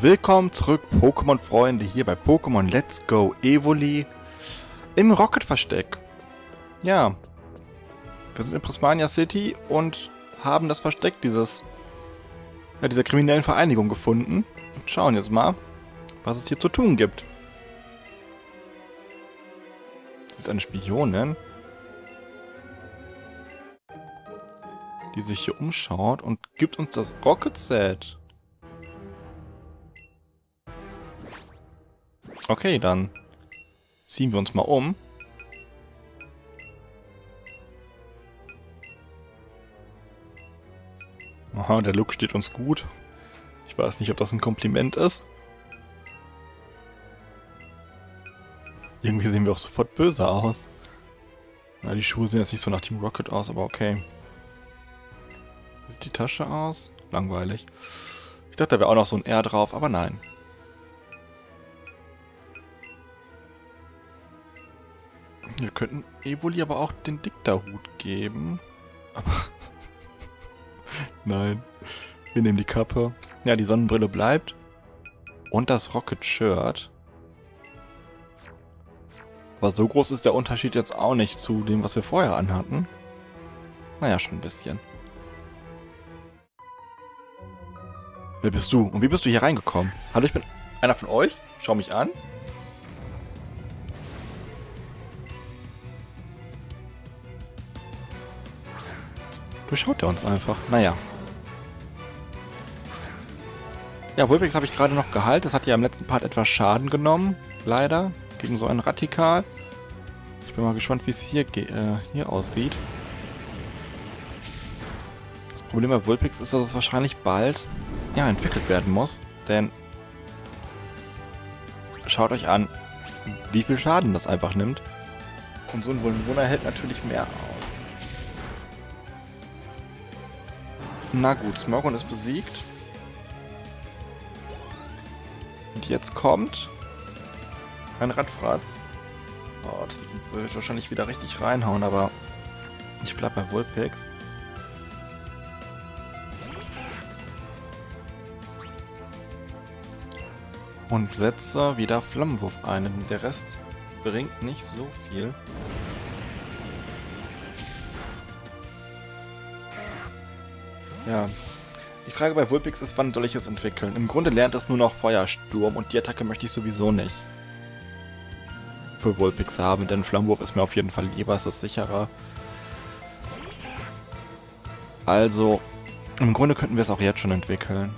Willkommen zurück, Pokémon-Freunde, hier bei Pokémon Let's Go Evoli im Rocket-Versteck. Ja, wir sind in Prismania City und haben das Versteck dieser kriminellen Vereinigung gefunden. Und schauen jetzt mal, was es hier zu tun gibt. Sie ist eine Spionin, die sich hier umschaut und gibt uns das Rocket-Set. Okay, dann ziehen wir uns mal um. Aha, der Look steht uns gut. Ich weiß nicht, ob das ein Kompliment ist. Irgendwie sehen wir auch sofort böse aus. Na, die Schuhe sehen jetzt nicht so nach Team Rocket aus, aber okay. Wie sieht die Tasche aus? Langweilig. Ich dachte, da wäre auch noch so ein R drauf, aber nein. Wir könnten Evoli aber auch den Dicta-Hut geben. Aber nein. Wir nehmen die Kappe. Ja, die Sonnenbrille bleibt. Und das Rocket-Shirt. Aber so groß ist der Unterschied jetzt auch nicht zu dem, was wir vorher anhatten. Naja, schon ein bisschen. Wer bist du? Und wie bist du hier reingekommen? Hallo, ich bin einer von euch. Schau mich an. Durchschaut er uns einfach. Naja. Ja, Vulpix habe ich gerade noch geheilt. Das hat ja im letzten Part etwas Schaden genommen. Leider. Gegen so einen Radikal. Ich bin mal gespannt, wie es hier aussieht. Das Problem bei Vulpix ist, dass es wahrscheinlich bald entwickelt werden muss. Denn schaut euch an, wie viel Schaden das einfach nimmt. Und so ein Vulnona hält natürlich mehr aus. Na gut, Smogon ist besiegt. Und jetzt kommt ein Radfratz. Oh, das wird wahrscheinlich wieder richtig reinhauen, aber ich bleib bei Vulpix. Und setze wieder Flammenwurf ein. Der Rest bringt nicht so viel. Ja, die Frage bei Vulpix ist, wann soll ich es entwickeln? Im Grunde lernt es nur noch Feuersturm und die Attacke möchte ich sowieso nicht für Vulpix haben, denn Flammenwurf ist mir auf jeden Fall lieber, es ist sicherer. Also, im Grunde könnten wir es auch jetzt schon entwickeln.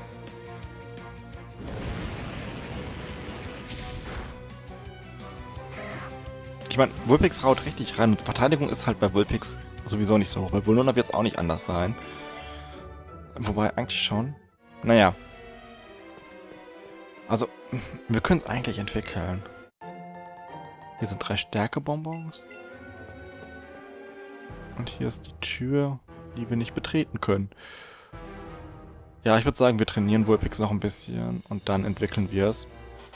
Ich meine, Vulpix raut richtig rein und Verteidigung ist halt bei Vulpix sowieso nicht so hoch. Bei Vulnona wird es auch nicht anders sein. Wobei, eigentlich schon. Naja. Also, wir können es eigentlich entwickeln. Hier sind 3 Stärkebonbons. Und hier ist die Tür, die wir nicht betreten können. Ja, ich würde sagen, wir trainieren Vulpix noch ein bisschen und dann entwickeln wir es.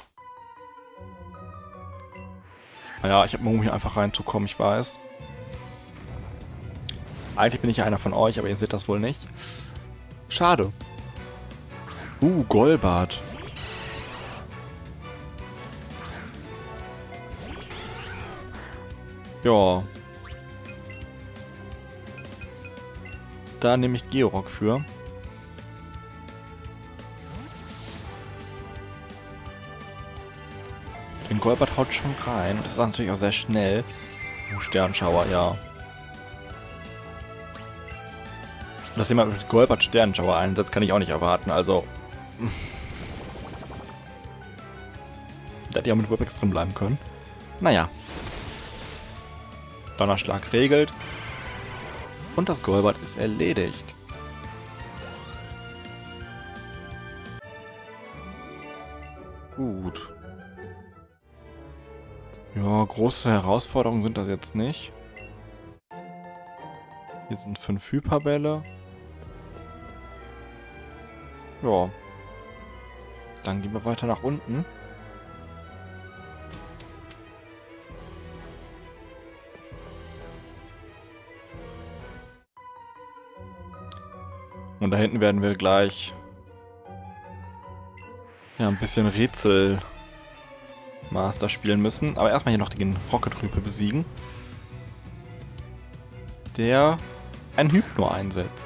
Naja, ich habe Mumm, hier einfach reinzukommen, ich weiß. Eigentlich bin ich ja einer von euch, aber ihr seht das wohl nicht. Schade. Golbat. Ja. Da nehme ich Georock für. Den Golbat haut schon rein. Das ist natürlich auch sehr schnell. Sternschauer, ja. Dass jemand mit Golbat Sternschauer einsetzt, kann ich auch nicht erwarten, also. Da hätte ja mit Vulpix drin bleiben können. Naja. Donnerschlag regelt. Und das Golbat ist erledigt. Gut. Ja, große Herausforderungen sind das jetzt nicht. Hier sind 5 Hyperbälle. Ja. Dann gehen wir weiter nach unten. Und da hinten werden wir gleich ja, ein bisschen Rätsel Master spielen müssen. Aber erstmal hier noch den Rocket-Rüpel besiegen. Der ein Hypno einsetzt.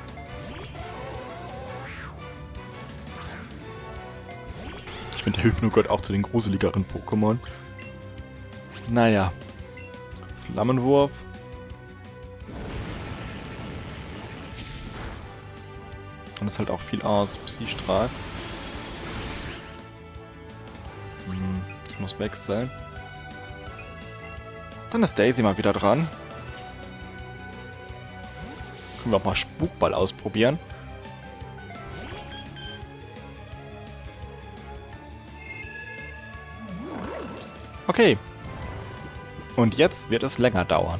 Ich finde, der Hypno gehört auch zu den gruseligeren Pokémon. Naja. Flammenwurf. Und das hält auch viel aus. Psy-Strahl. Ich muss wechseln. Dann ist Daisy mal wieder dran. Können wir auch mal Spukball ausprobieren. Okay. Und jetzt wird es länger dauern.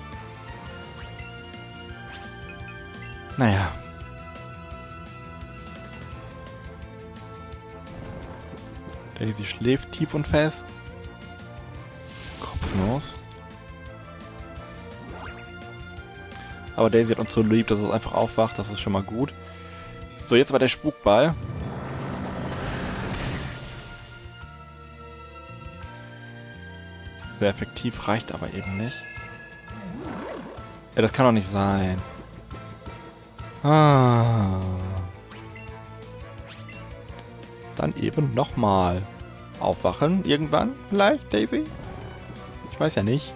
Naja. Daisy schläft tief und fest. Kopfnuss. Aber Daisy hat uns so lieb, dass es einfach aufwacht. Das ist schon mal gut. So, jetzt war der Spukball. Sehr effektiv, reicht aber eben nicht. Ja, das kann doch nicht sein. Ah. Dann eben nochmal aufwachen. Irgendwann vielleicht, Daisy? Ich weiß ja nicht.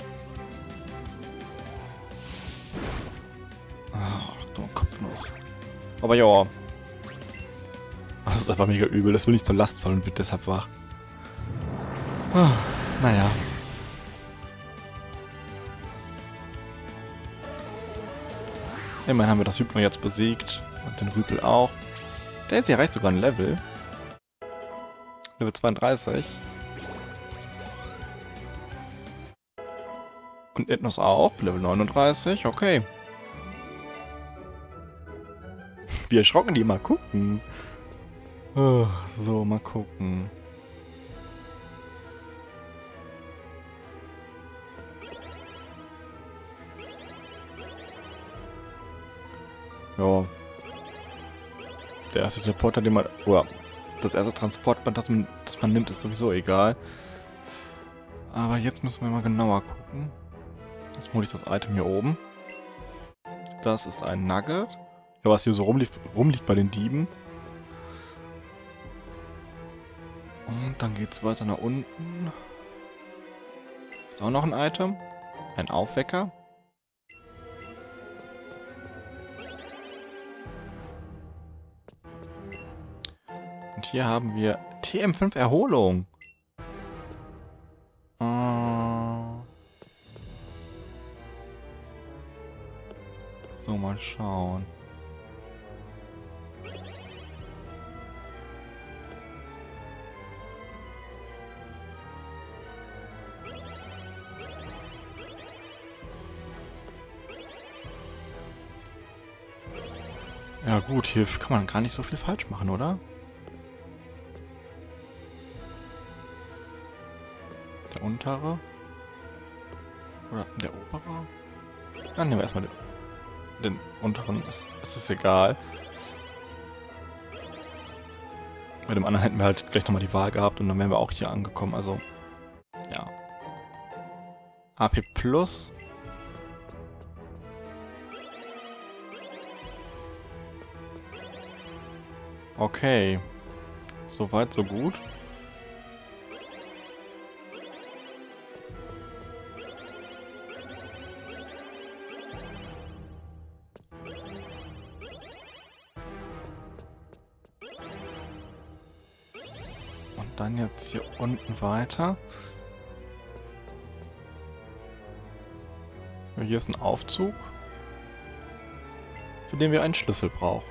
Ach, du Kopfnuss. Aber ja. Das ist einfach mega übel. Das will nicht zur Last fallen und wird deshalb wach. Ah, naja. Immerhin haben wir das Hypno jetzt besiegt. Und den Rüpel auch. Daisy erreicht sogar ein Level. Level 32. Und Etnos auch. Level 39. Okay. Wie erschrocken die mal gucken. Oh, so, mal gucken. Ja. Der erste Transporter, den man... Oder das erste Transportband, das man nimmt, ist sowieso egal. Aber jetzt müssen wir mal genauer gucken. Jetzt hole ich das Item hier oben. Das ist ein Nugget. Ja, was hier so rumliegt bei den Dieben. Und dann geht's weiter nach unten. Ist auch noch ein Item. Ein Aufwecker. Und hier haben wir TM5 Erholung. So, mal schauen. Ja gut, hier kann man gar nicht so viel falsch machen, oder? Der untere? Oder der obere? Dann nehmen wir erstmal den unteren. Es ist egal. Bei dem anderen hätten wir halt gleich nochmal die Wahl gehabt und dann wären wir auch hier angekommen. Also, ja. AP Plus. Okay. Soweit, so gut. Und dann jetzt hier unten weiter. Hier ist ein Aufzug, für den wir einen Schlüssel brauchen.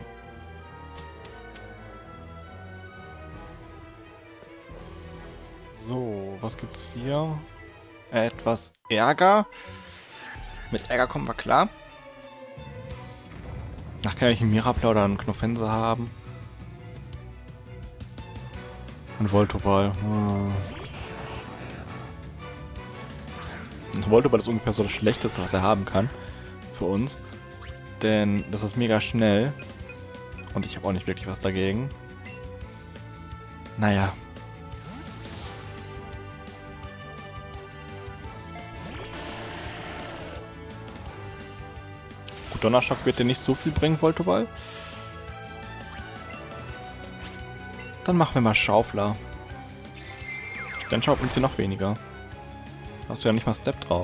So, was gibt's hier? Etwas Ärger. Mit Ärger kommen wir klar. Ach, kann ich einen Mirapla oder einen Knofense haben? Ein Voltoball. Ein Voltoball ist ungefähr so das Schlechteste, was er haben kann. Für uns. Denn das ist mega schnell. Und ich habe auch nicht wirklich was dagegen. Naja. Gut, Donnerschock wird dir nicht so viel bringen, Voltoball. Dann machen wir mal Schaufler. Sternschau bringt dir noch weniger. Hast du ja nicht mal Step drauf.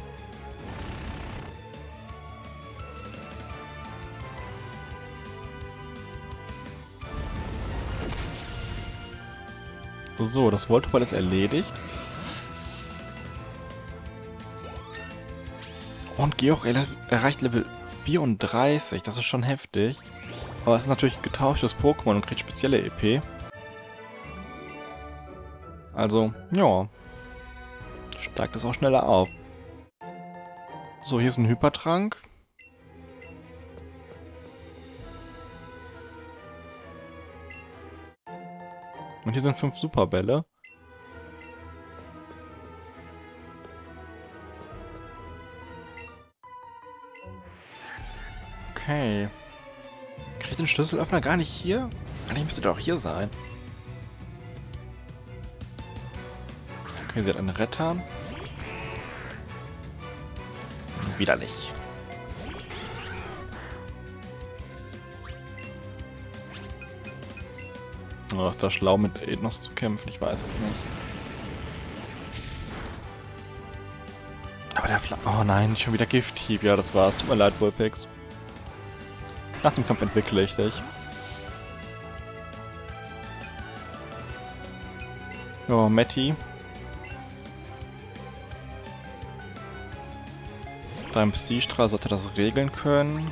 So, das Voltoball ist erledigt. Und Georg erreicht Level 34. Das ist schon heftig. Aber es ist natürlich ein getauschtes Pokémon und kriegt spezielle EP. Also, ja. Steigt es auch schneller auf. So, hier ist ein Hypertrank. Und hier sind 5 Superbälle. Okay. Krieg ich den Schlüsselöffner gar nicht hier? Eigentlich müsste der auch hier sein. Okay, sie hat einen Retter. Widerlich. Oh, ist da schlau mit Ethnos zu kämpfen? Ich weiß es nicht. Aber der oh nein, schon wieder Gifthieb. Ja, das war's. Tut mir leid, Vulpix. Nach dem Kampf entwickle ich dich. Ja, Matti. Dein Psystrahl sollte das regeln können.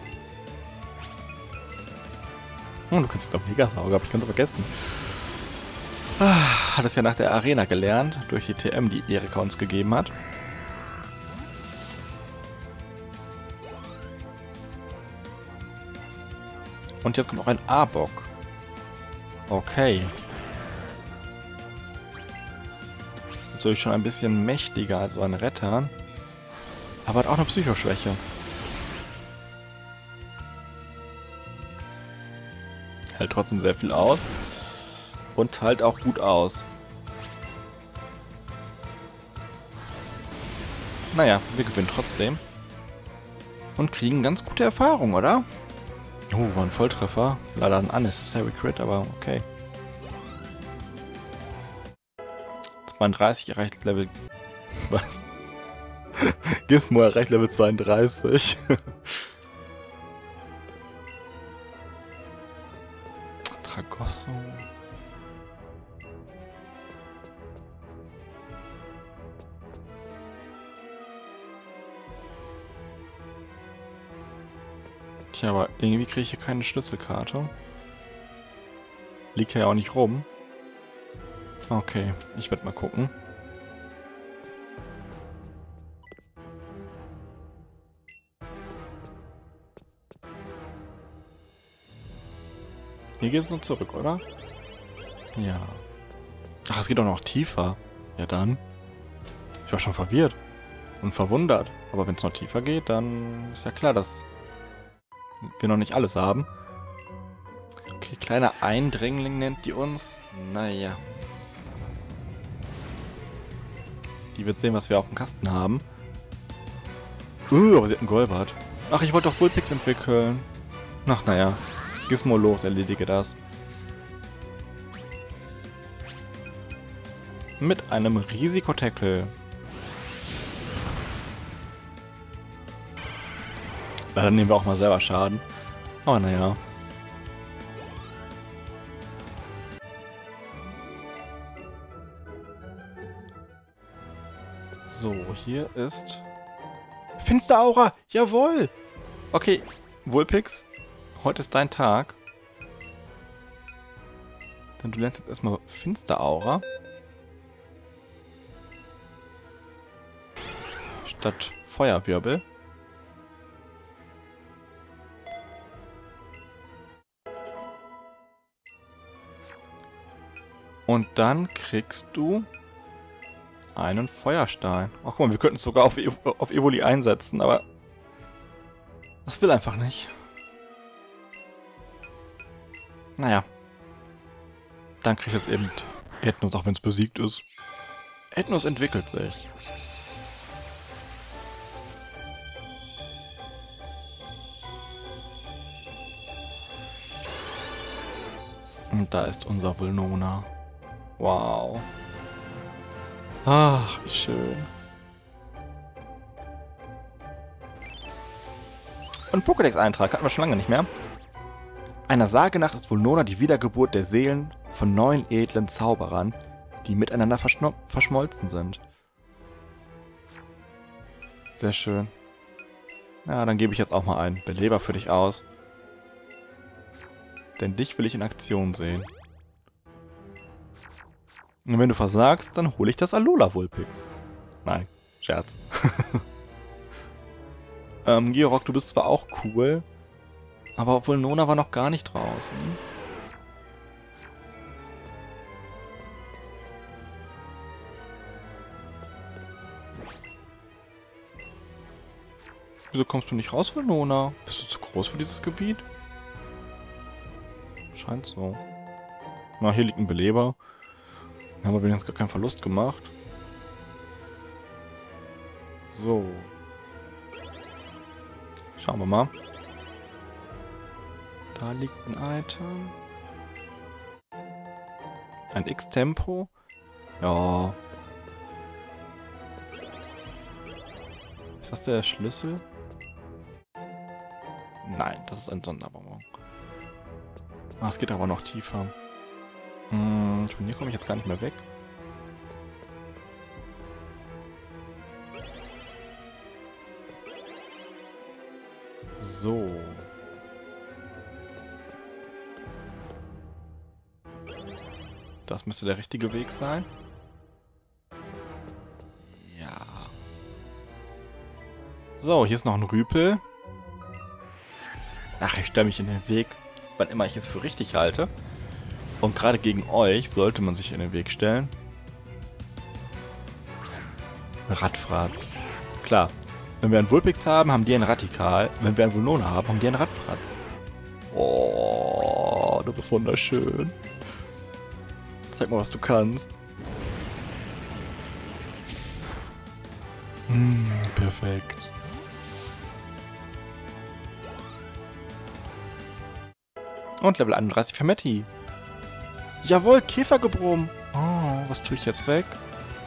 Oh, du kannst jetzt auch Megasauger, hab ich ganz vergessen. Hat es ja nach der Arena gelernt, durch die TM, die Erika uns gegeben hat. Und jetzt kommt auch ein Arbok. Okay. Das ist natürlich schon ein bisschen mächtiger als so ein Retter. Aber hat auch eine Psychoschwäche. Hält trotzdem sehr viel aus. Und halt auch gut aus. Naja, wir gewinnen trotzdem. Und kriegen ganz gute Erfahrung, oder? Oh, war ein Volltreffer. Leider ein unnecessary Crit, aber okay. 32 erreicht Level... Was? Gizmo erreicht Level 32. Tragosso. Tja, aber irgendwie kriege ich hier keine Schlüsselkarte. Liegt ja auch nicht rum. Okay, ich werde mal gucken. Hier geht es nur zurück, oder? Ja. Ach, es geht auch noch tiefer. Ja dann. Ich war schon verwirrt und verwundert. Aber wenn es noch tiefer geht, dann ist ja klar, dass wir noch nicht alles haben. Okay, kleiner Eindringling nennt die uns. Naja. Die wird sehen, was wir auf dem Kasten haben. Aber sie hat einen Golbat. Ach, ich wollte doch Vulpix entwickeln. Ach, naja. Gizmo los, erledige das. Mit einem Risikotackle. Dann nehmen wir auch mal selber Schaden. Aber naja. So, hier ist... Finsteraura! Jawohl! Okay, Vulpix, heute ist dein Tag. Dann du lernst jetzt erstmal Finsteraura. Statt Feuerwirbel. Und dann kriegst du einen Feuerstein. Ach guck mal, wir könnten es sogar auf Evoli einsetzen, aber das will einfach nicht. Naja. Dann krieg ich jetzt eben Ethnos, auch wenn es besiegt ist. Ethnos entwickelt sich. Und da ist unser Vulnona. Wow. Ach, wie schön. Und Pokédex-Eintrag hatten wir schon lange nicht mehr. Einer Sage nach ist Vulnona die Wiedergeburt der Seelen von 9 edlen Zauberern, die miteinander verschmolzen sind. Sehr schön. Ja, dann gebe ich jetzt auch mal einen Beleber für dich aus. Denn dich will ich in Aktion sehen. Und wenn du versagst, dann hole ich das Alola Vulpix. Nein, Scherz. Georg, du bist zwar auch cool, aber Vulnona war noch gar nicht draußen. Wieso kommst du nicht raus, Vulnona? Bist du zu groß für dieses Gebiet? Scheint so. Na, hier liegt ein Beleber. Dann haben wir wenigstens gar keinen Verlust gemacht. So. Schauen wir mal. Da liegt ein Item. Ein X-Tempo. Ja. Ist das der Schlüssel? Nein, das ist ein Sonderbonbon. Ah, es geht aber noch tiefer. Von hier komme ich jetzt gar nicht mehr weg. So. Das müsste der richtige Weg sein. Ja. So, hier ist noch ein Rüpel. Ach, ich stelle mich in den Weg, wann immer ich es für richtig halte. Und gerade gegen euch sollte man sich in den Weg stellen. Radfratz. Klar, wenn wir einen Vulpix haben, haben die einen Radikal. Wenn wir einen Vulnona haben, haben die einen Radfratz. Oh, du bist wunderschön. Zeig mal, was du kannst. Perfekt. Und Level 31 für Matti. Jawohl, Käfergebrumm. Oh, was tue ich jetzt weg?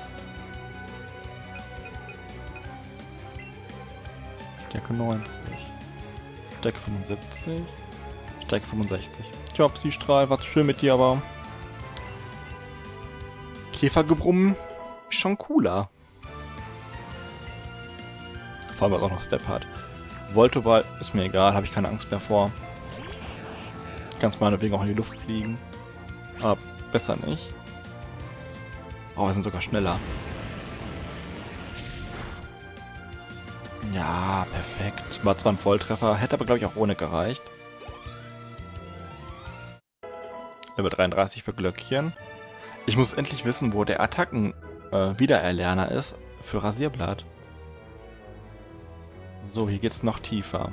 Stärke 90. Stärke 75. Stärke 65. Tja, Psystrahl, war zu schön mit dir, aber... Käfergebrumm ist schon cooler. Vor allem, weil es auch noch Step hat. Voltoball ist mir egal, habe ich keine Angst mehr vor. Kannst meinetwegen auch in die Luft fliegen. Aber besser nicht. Oh, wir sind sogar schneller. Ja, perfekt. War zwar ein Volltreffer, hätte aber, glaube ich, auch ohne gereicht. Level 33 für Glöckchen. Ich muss endlich wissen, wo der Attacken-Wiedererlerner ist für Rasierblatt. So, hier geht's noch tiefer.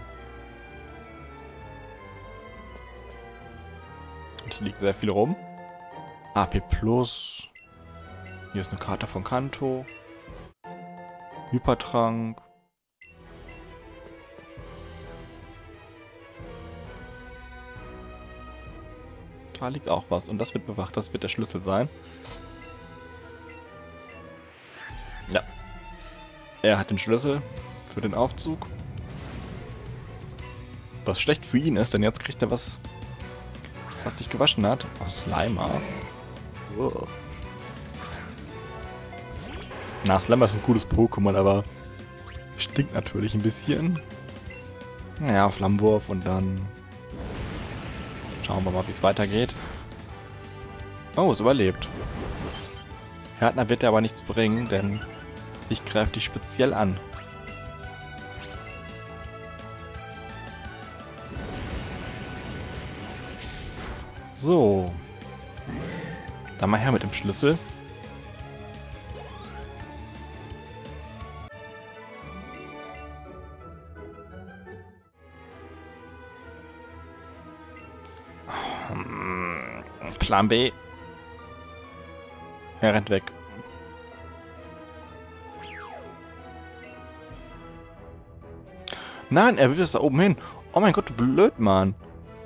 Und hier liegt sehr viel rum. AP Plus. Hier ist eine Karte von Kanto. Hypertrank. Da liegt auch was. Und das wird bewacht. Das wird der Schlüssel sein. Ja. Er hat den Schlüssel für den Aufzug. Was schlecht für ihn ist, denn jetzt kriegt er was sich gewaschen hat. Oh, Slimer. Oh. Na, Slimer ist ein gutes Pokémon, aber stinkt natürlich ein bisschen. Naja, Flammenwurf und dann schauen wir mal, wie es weitergeht. Oh, es überlebt. Härtner wird dir aber nichts bringen, denn ich greife dich speziell an. So. Dann mal her mit dem Schlüssel. Plan B. Er rennt weg. Nein, er will jetzt da oben hin. Oh mein Gott, du Blödmann.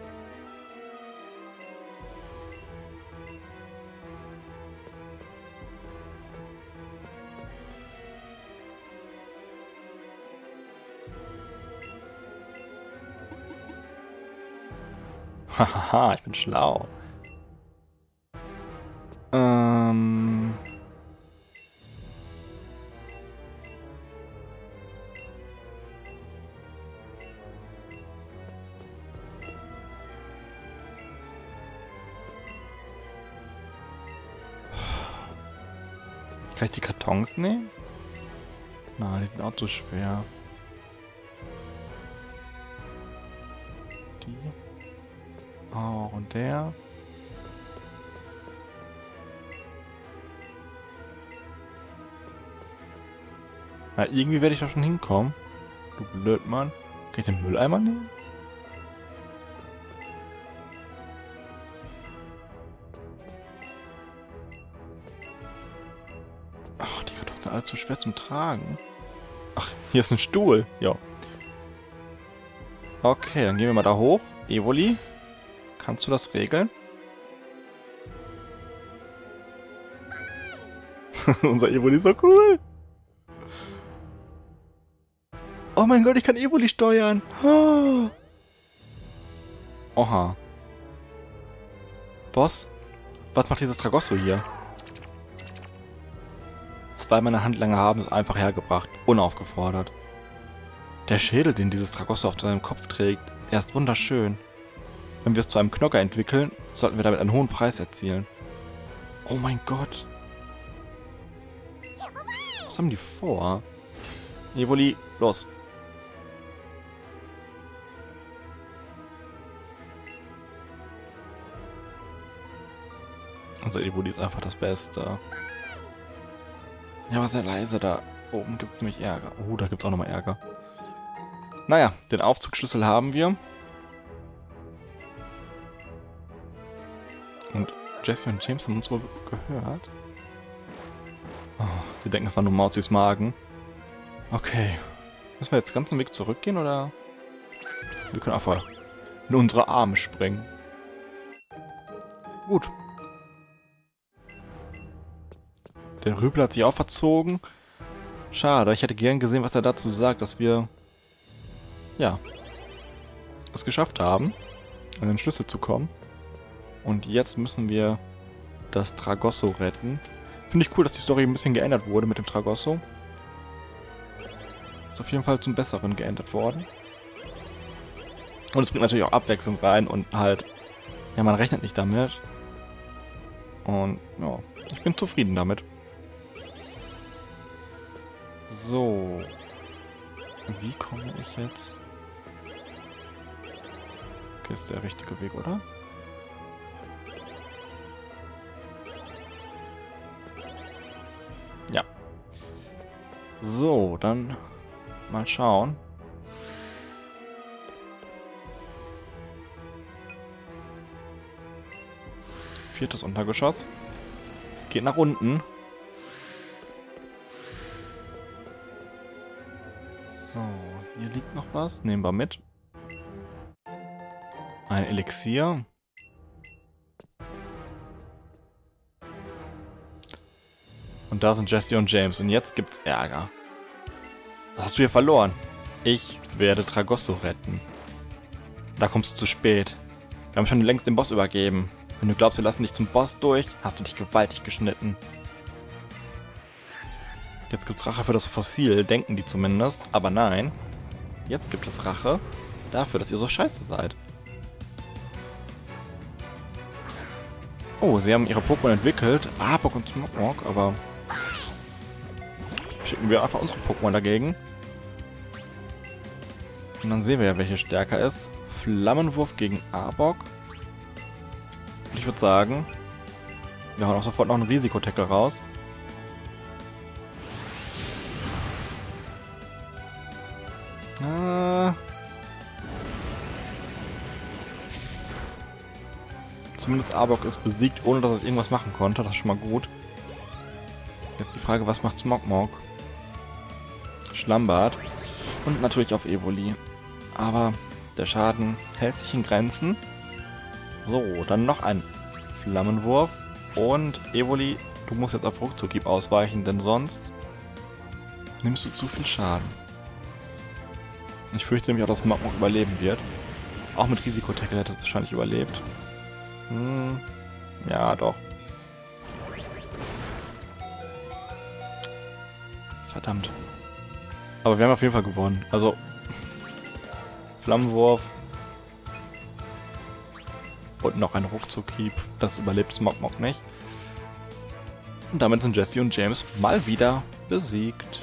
Hahaha, ich bin schlau. Kann ich die Kartons nehmen? Nein, die sind auch zu schwer. Die. Oh, und der. Na, irgendwie werde ich da schon hinkommen. Du Blödmann. Kann ich den Mülleimer nehmen? Ach, die Kartons sind alle zu schwer zum Tragen. Ach, hier ist ein Stuhl. Ja. Okay, dann gehen wir mal da hoch. Evoli, kannst du das regeln? Unser Evoli ist so cool. Oh mein Gott, ich kann Evoli steuern. Oha. Boss, was macht dieses Tragosso hier? Zwei meiner Handlanger haben es einfach hergebracht, unaufgefordert. Der Schädel, den dieses Tragosso auf seinem Kopf trägt, er ist wunderschön. Wenn wir es zu einem Knocker entwickeln, sollten wir damit einen hohen Preis erzielen. Oh mein Gott. Was haben die vor? Evoli, los. Unser Evoli ist einfach das Beste. Ja, aber sehr leise da. Oben gibt es nämlich Ärger. Oh, da gibt es auch nochmal Ärger. Naja, den Aufzugsschlüssel haben wir. Und Jesse und James haben uns wohl gehört. Oh, sie denken, das war nur Mauzis Magen. Okay. Müssen wir jetzt den ganzen Weg zurückgehen, oder? Wir können einfach in unsere Arme springen. Gut. Der Rüpel hat sich auch verzogen. Schade, ich hätte gern gesehen, was er dazu sagt, dass wir, ja, es geschafft haben, an den Schlüssel zu kommen. Und jetzt müssen wir das Tragosso retten. Finde ich cool, dass die Story ein bisschen geändert wurde mit dem Tragosso. Ist auf jeden Fall zum Besseren geändert worden. Und es bringt natürlich auch Abwechslung rein und halt, ja, man rechnet nicht damit. Und, ja, ich bin zufrieden damit. So. Wie komme ich jetzt? Okay, ist der richtige Weg, oder? Ja. So, dann mal schauen. Viertes Untergeschoss. Es geht nach unten. So, hier liegt noch was. Nehmen wir mit. Ein Elixier. Und da sind Jesse und James. Und jetzt gibt's Ärger. Was hast du hier verloren? Ich werde Tragosso retten. Da kommst du zu spät. Wir haben schon längst den Boss übergeben. Wenn du glaubst, wir lassen dich zum Boss durch, hast du dich gewaltig geschnitten. Jetzt gibt's Rache für das Fossil, denken die zumindest. Aber nein. Jetzt gibt es Rache dafür, dass ihr so scheiße seid. Oh, sie haben ihre Pokémon entwickelt. Arbok und Smogmog, aber schicken wir einfach unsere Pokémon dagegen. Und dann sehen wir ja, welche stärker ist. Flammenwurf gegen Arbok. Und ich würde sagen, wir hauen auch sofort noch einen Risikotackle raus. Zumindest Arbok ist besiegt, ohne dass es irgendwas machen konnte. Das ist schon mal gut. Jetzt die Frage, was macht Smogmog? Schlammbad. Und natürlich auf Evoli. Aber der Schaden hält sich in Grenzen. So, dann noch ein Flammenwurf. Und Evoli, du musst jetzt auf Ruckzuckhieb ausweichen, denn sonst nimmst du zu viel Schaden. Ich fürchte nämlich auch, dass Smogmog überleben wird. Auch mit Risikotackle hätte es wahrscheinlich überlebt. Ja, doch. Verdammt. Aber wir haben auf jeden Fall gewonnen. Also, Flammenwurf. Und noch ein Ruckzuckhieb. Das überlebt Smogmog nicht. Und damit sind Jesse und James mal wieder besiegt.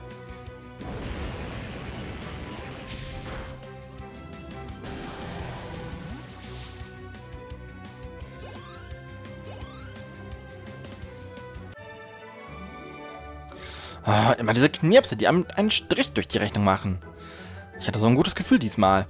Ah, immer diese Knirpse, die einen Strich durch die Rechnung machen. Ich hatte so ein gutes Gefühl diesmal.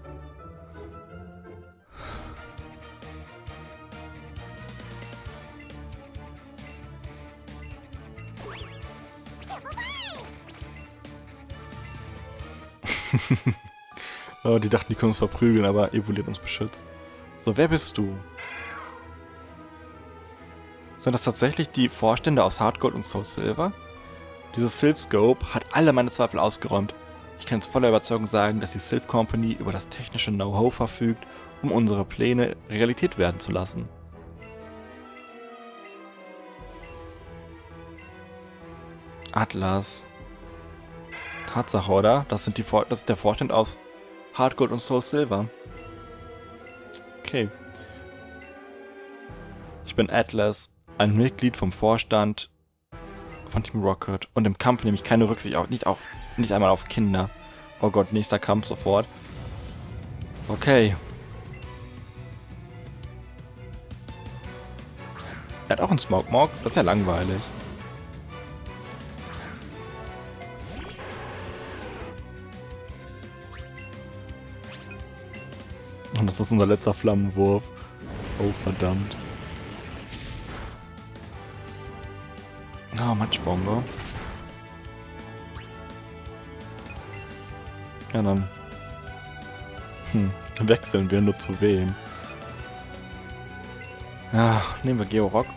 Oh, die dachten, die können uns verprügeln, aber Evoli hat uns beschützt. So, wer bist du? Sind das tatsächlich die Vorstände aus Heart Gold und Soul Silver? Dieses Sylph Scope hat alle meine Zweifel ausgeräumt. Ich kann jetzt voller Überzeugung sagen, dass die Sylph Company über das technische Know-how verfügt, um unsere Pläne Realität werden zu lassen. Atlas. Tatsache, oder? Das ist der Vorstand aus Heart Gold und Soul Silver. Okay. Ich bin Atlas, ein Mitglied vom Vorstand von Team Rocket. Und im Kampf nehme ich keine Rücksicht auf, nicht einmal auf Kinder. Oh Gott, nächster Kampf sofort. Okay. Er hat auch einen Smogmog. Das ist ja langweilig. Und das ist unser letzter Flammenwurf. Oh, verdammt. Ah, oh, Matschbombe. Ja, dann wechseln wir nur zu wem. Ja, nehmen wir Georock.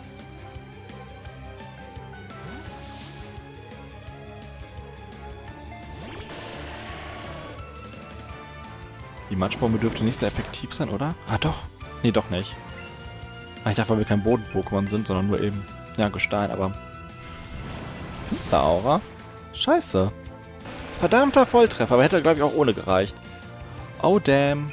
Die Matschbombe dürfte nicht sehr effektiv sein, oder? Ah, doch. Nee, doch nicht. Ah, ich dachte, weil wir kein Boden-Pokémon sind, sondern nur eben, ja, Gestein, aber... Ist da Aura? Scheiße. Verdammter Volltreffer, aber hätte, glaube ich, auch ohne gereicht. Oh, damn.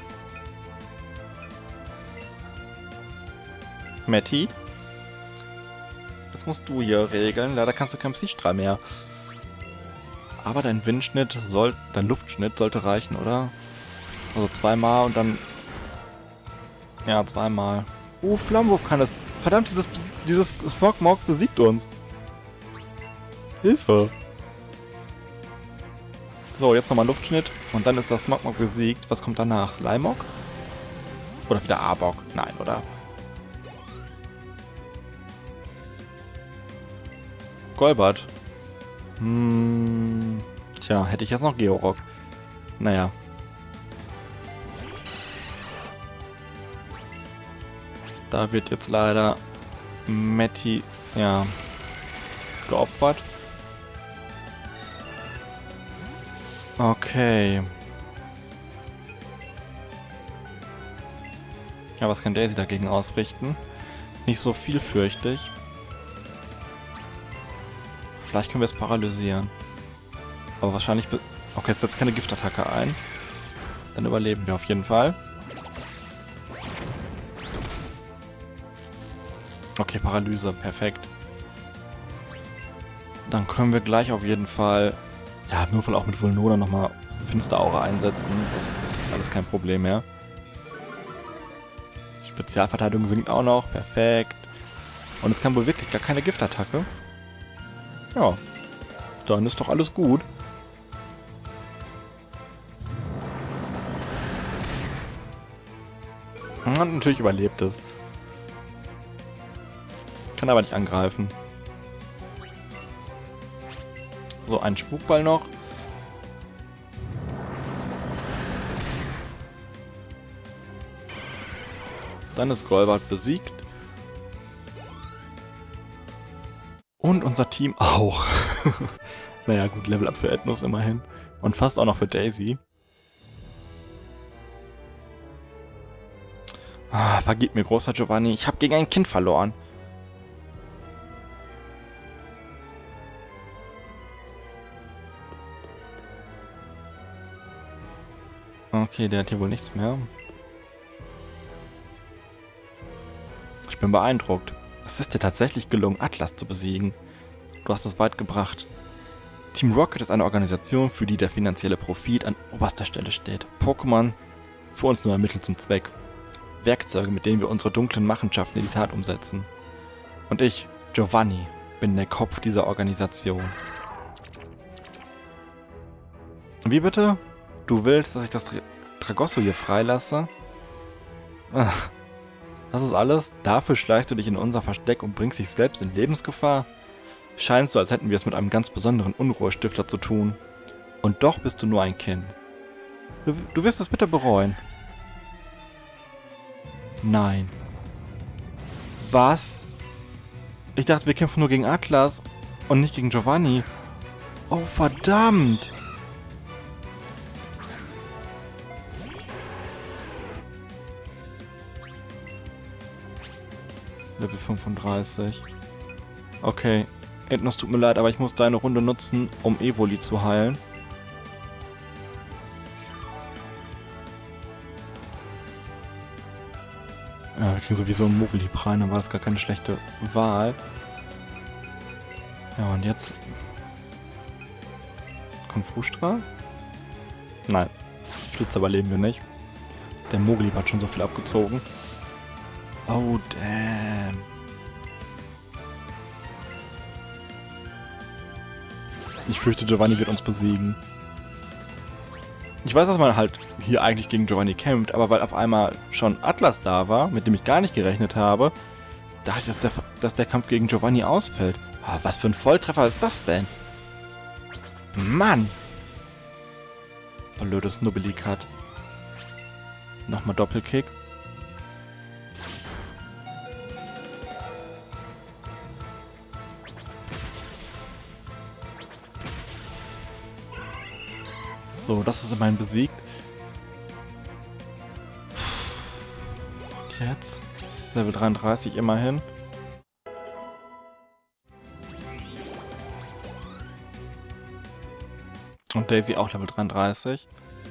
Matty? Das musst du hier regeln. Leider kannst du keinen Psystrahl mehr. Aber dein Luftschnitt sollte reichen, oder? Also zweimal und dann... Ja, zweimal. Flammenwurf kann es. Verdammt, dieses Smogmog besiegt uns. Hilfe. So, jetzt nochmal Luftschnitt. Und dann ist das Smogmog besiegt. Was kommt danach? Slimog? Oder wieder Arbok? Nein, oder? Golbat. Tja, hätte ich jetzt noch Georock. Naja. Da wird jetzt leider Matty, ja, geopfert. Okay. Ja, was kann Daisy dagegen ausrichten? Nicht so viel, fürchte ich. Vielleicht können wir es paralysieren. Aber wahrscheinlich... Okay, jetzt setzt keine Giftattacke ein. Dann überleben wir auf jeden Fall. Okay, Paralyse, perfekt. Dann können wir gleich auf jeden Fall... Ja, im Notfall auch mit Vulnona nochmal Finsteraura einsetzen. Das ist jetzt alles kein Problem mehr. Spezialverteidigung sinkt auch noch. Perfekt. Und es kann wohl wirklich gar keine Giftattacke. Ja. Dann ist doch alles gut. Und natürlich überlebt es. Kann aber nicht angreifen. So, ein Spukball noch. Dann ist Golbat besiegt. Und unser Team auch. Naja, gut, Level Up für Ednos immerhin. Und fast auch noch für Daisy. Ah, vergib mir, großer Giovanni. Ich habe gegen ein Kind verloren. Okay, der hat hier wohl nichts mehr. Ich bin beeindruckt. Es ist dir tatsächlich gelungen, Atlas zu besiegen. Du hast es weit gebracht. Team Rocket ist eine Organisation, für die der finanzielle Profit an oberster Stelle steht. Pokémon für uns nur ein Mittel zum Zweck. Werkzeuge, mit denen wir unsere dunklen Machenschaften in die Tat umsetzen. Und ich, Giovanni, bin der Kopf dieser Organisation. Wie bitte? Du willst, dass ich das Tragosso hier freilasse? Ach, das ist alles? Dafür schleichst du dich in unser Versteck und bringst dich selbst in Lebensgefahr? Scheint so, als hätten wir es mit einem ganz besonderen Unruhestifter zu tun. Und doch bist du nur ein Kind. Du wirst es bitte bereuen. Nein. Was? Ich dachte, wir kämpfen nur gegen Atlas und nicht gegen Giovanni. Oh, verdammt! Level 35. Okay. Ednos, tut mir leid, aber ich muss deine Runde nutzen, um Evoli zu heilen. Ja, wir kriegen sowieso einen Mogelhieb rein, dann war das gar keine schlechte Wahl. Ja, und jetzt... Kommt Frustra? Nein. Schlitz überleben wir nicht. Der Mogelhieb hat schon so viel abgezogen. Oh, damn. Ich fürchte, Giovanni wird uns besiegen. Ich weiß, dass man halt hier eigentlich gegen Giovanni kämpft, aber weil auf einmal schon Atlas da war, mit dem ich gar nicht gerechnet habe, dachte ich, dass der Kampf gegen Giovanni ausfällt. Ah, was für ein Volltreffer ist das denn? Mann! Blödes Nubbeli-Cut. Nochmal Doppelkick. So, das ist immerhin besiegt. Jetzt Level 33 immerhin. Und Daisy auch Level 33.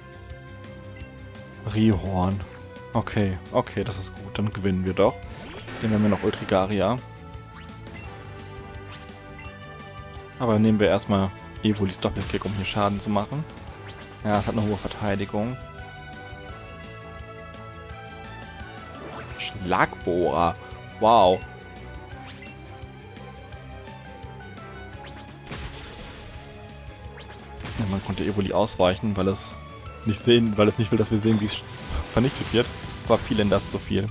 Rihorn. Okay, okay, das ist gut. Dann gewinnen wir doch. Den haben wir noch Ultrigaria. Aber nehmen wir erstmal Evolis Doppelkick, um hier Schaden zu machen. Ja, es hat eine hohe Verteidigung. Schlagbohrer. Wow. Ja, man konnte Evoli ausweichen, weil es nicht will, dass wir sehen, wie es vernichtet wird. War vielen das zu viel.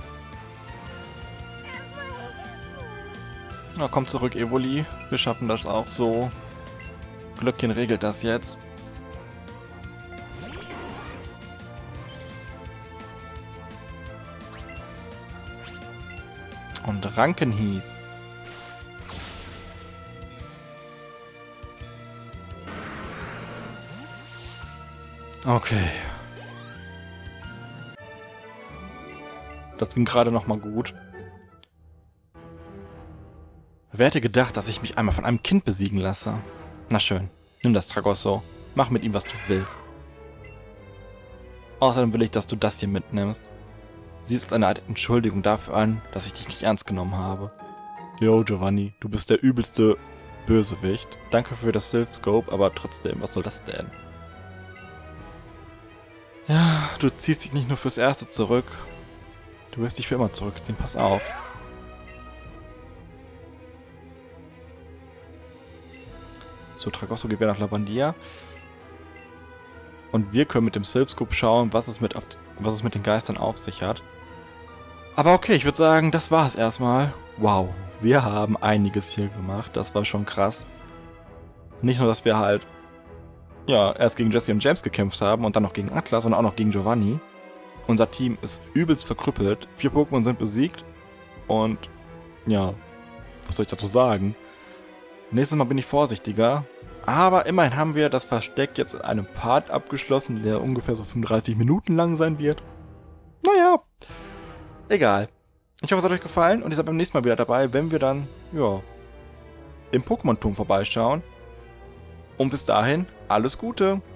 Na, komm zurück, Evoli. Wir schaffen das auch so. Glöckchen regelt das jetzt. Und Rankenhieb. Okay. Das ging gerade noch mal gut. Wer hätte gedacht, dass ich mich einmal von einem Kind besiegen lasse? Na schön, nimm das Tragosso. Mach mit ihm, was du willst. Außerdem will ich, dass du das hier mitnimmst. Siehst eine Art Entschuldigung dafür an, dass ich dich nicht ernst genommen habe. Yo, Giovanni, du bist der übelste Bösewicht. Danke für das Silphscope, aber trotzdem, was soll das denn? Ja, du ziehst dich nicht nur fürs Erste zurück. Du wirst dich für immer zurückziehen, pass auf. So, Tragosso geht wieder nach Lavandia. Und wir können mit dem Silphscope schauen, was es mit den Geistern auf sich hat. Aber okay, ich würde sagen, das war es erstmal. Wow, wir haben einiges hier gemacht. Das war schon krass. Nicht nur, dass wir halt, ja, erst gegen Jesse und James gekämpft haben und dann noch gegen Atlas, sondern auch noch gegen Giovanni. Unser Team ist übelst verkrüppelt. 4 Pokémon sind besiegt. Und, ja, was soll ich dazu sagen? Nächstes Mal bin ich vorsichtiger. Aber immerhin haben wir das Versteck jetzt in einem Part abgeschlossen, der ungefähr so 35 Minuten lang sein wird. Naja, egal. Ich hoffe, es hat euch gefallen und ihr seid beim nächsten Mal wieder dabei, wenn wir dann, ja, im Pokémon-Turm vorbeischauen. Und bis dahin, alles Gute!